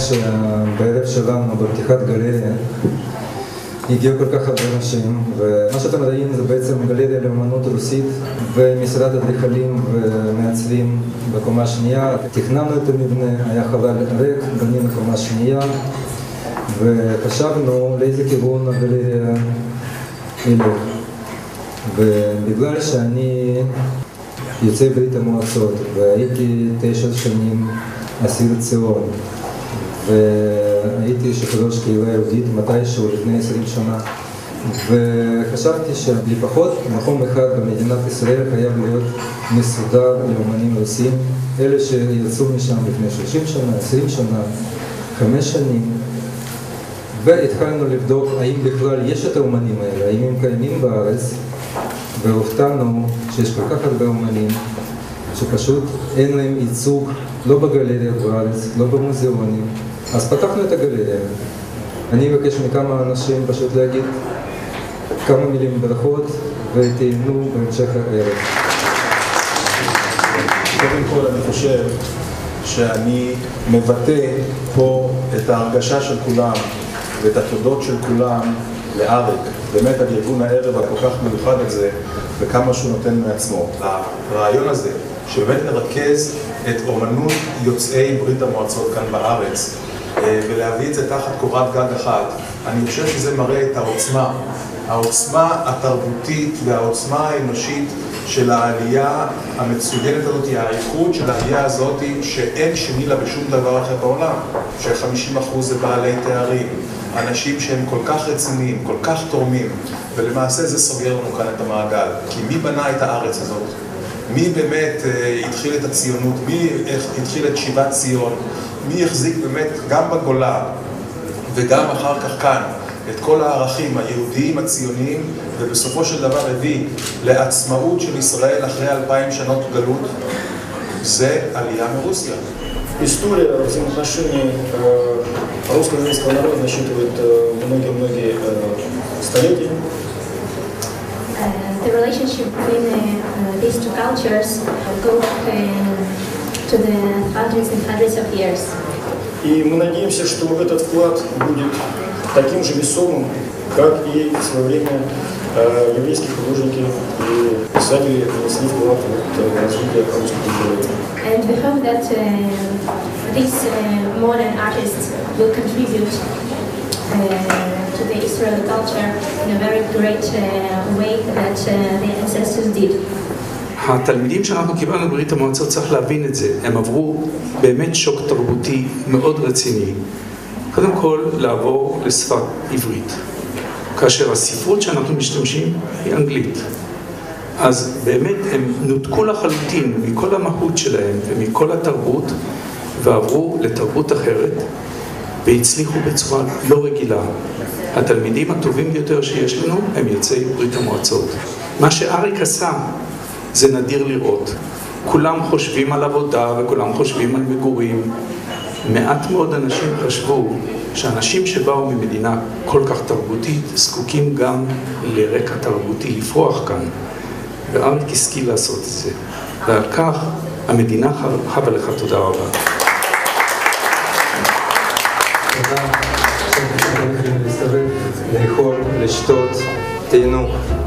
שבערב שלנו בפתיחת גלריה הגיעו כל כך הרבה אנשים, ומה שאתם רואים זה בעצם גלריה לאמנות רוסית ומשרד אדריכלים ומעצבים בקומה שנייה. תכננו את המבנה, היה חלל ריק, בנינו קומה שנייה וחשבנו לאיזה כיוון הגלריה ילך. ובגלל שאני יוצא ברית המועצות והייתי 9 שנים אסיר ציון והייתי יושב ראש קהילה יהודית מתישהו לפני 20 שנה, וחשבתי שלפחות מקום אחד במדינת ישראל חייב להיות מסודר לאמנים רוסים, אלה שיצאו משם לפני 30 שנה, 20 שנה, 5 שנים, והתחלנו לבדוק האם בכלל יש את האמנים האלה, האם הם קיימים בארץ, והופתענו שיש כל כך הרבה אמנים שפשוט אין להם ייצוג לא בגלריות בארץ, לא במוזיאונים. אז פתחנו את הגלריה. אני מבקש מכמה אנשים פשוט להגיד כמה מילים ברכות ותהנו בהמשך הערב. קודם כל אני חושב שאני מבטא פה את ההרגשה של כולם ואת התודות של כולם לאריק, באמת על ארגון הערב הכל כך מיוחד הזה וכמה שהוא נותן מעצמו. הרעיון הזה שבאמת לרכז את אומנות יוצאי ברית המועצות כאן בארץ ולהביא את זה תחת קורת גג אחת, אני חושב שזה מראה את העוצמה התרבותית והעוצמה האנושית של העלייה המצוינת הזאת, האיכות של העלייה הזאת שאין שני לה בשום דבר אחר בעולם, ש50% זה בעלי תארים, אנשים שהם כל כך רציניים, כל כך תורמים, ולמעשה זה סוגר לנו כאן את המעגל. כי מי בנה את הארץ הזאת? מי באמת התחיל את הציונות? מי התחיל את שיבת ציון? מי החזיק באמת גם בגולה וגם אחר כך כאן את כל הערכים היהודיים הציוניים, ובסופו של דבר הביא לעצמאות של ישראל אחרי 2000 שנות גלות? זה עלייה מרוסיה. История взаимоотношений русского и немецкого народа насчитывает многие-многие столетия. The relationship between these two cultures go to the hundreds and hundreds of years. И мы надеемся, что этот вклад будет таким же весомым, как и в свое время еврейские художники и писатели внесли вклад в развитие русской культуры. And we hope that these modern artists will contribute to the Israeli culture in a very great way that their ancestors did. התלמידים שאנחנו קיבלנו בברית המועצות, צריך להבין את זה, הם עברו באמת שוק תרבותי מאוד רציני. קודם כל, לעבור לשפת עברית, כאשר הספרות שאנחנו משתמשים היא אנגלית. אז באמת הם נותקו לחלוטין מכל המהות שלהם ומכל התרבות, ועברו לתרבות אחרת, והצליחו בצורה לא רגילה. התלמידים הטובים ביותר שיש לנו הם יוצאי ברית המועצות. מה שאריק עשה זה נדיר לראות. כולם חושבים על עבודה וכולם חושבים על מגורים. מעט מאוד אנשים חשבו שאנשים שבאו ממדינה כל כך תרבותית זקוקים גם לרקע תרבותי לפרוח כאן. ואריק השכיל לעשות את זה. ועל כך המדינה חבה לך תודה רבה. תודה. עכשיו אתם יכולים להסתובב, לאכול, לשתות, תהנו.